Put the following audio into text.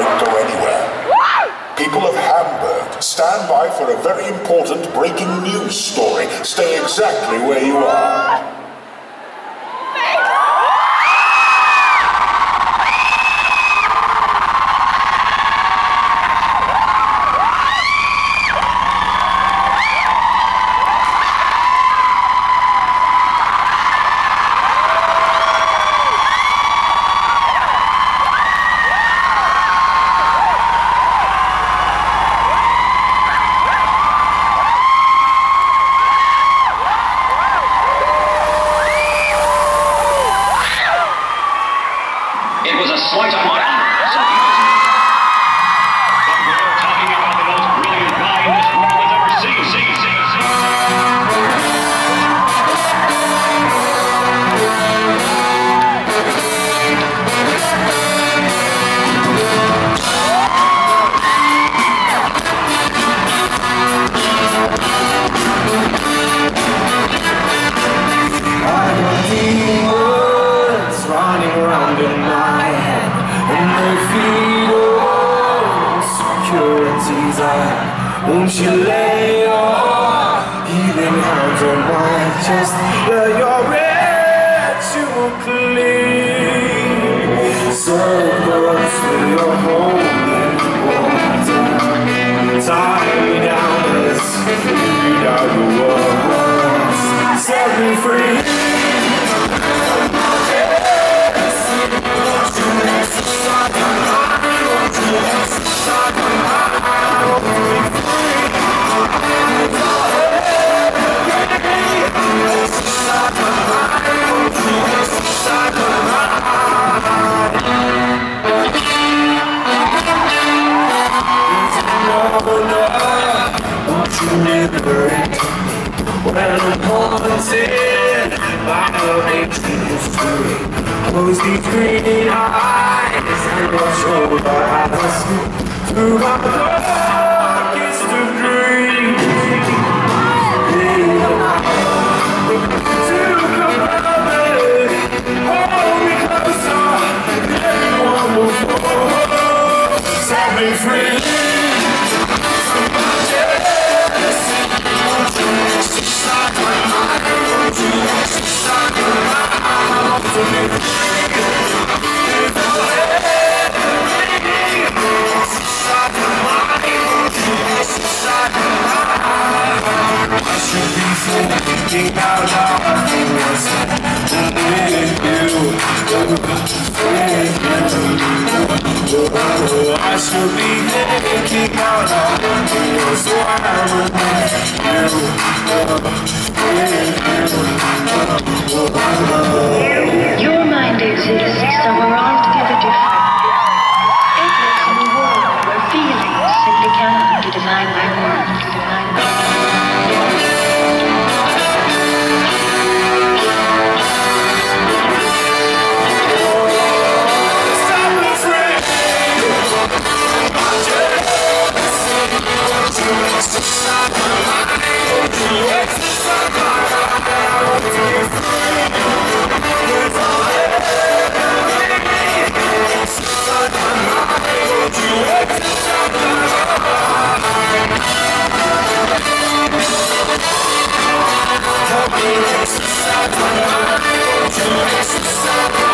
Don't go anywhere. People of Hamburg, stand by for a very important breaking news story. Stay exactly where you are. It was a slight on my honor, so he was... But we're talking about the most brilliant guy this world has ever seen. I got demons running around in my head, and they feed all insecurities I have. Won't you lay your healing hands on my chest? Let your ritual clean circles with your holy water. Tie me down as read out the words. Set me free. When I'm haunted by an ancient history, close these green eyes and watch over us through my darkest of dreams. To compel me, hold me closer, everyone will fall. Set me free. Thinking out loud with you, I should be thinking out loud so I'm with you. Your mind exists somewhere altogether different. It lives in a world where feelings simply cannot be defined by words. Help me exercise my mind, won't you exercise my mind?